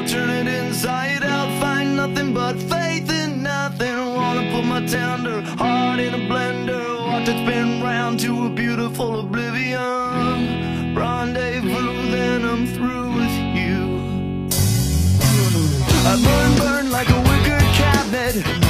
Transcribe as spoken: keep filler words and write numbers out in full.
I'll turn it inside out. Find nothing but faith in nothing. Wanna put my tender heart in a blender, watch it spin round to a beautiful oblivion. Rendezvous, then I'm through with you. I burn, burn like a wicker cabinet.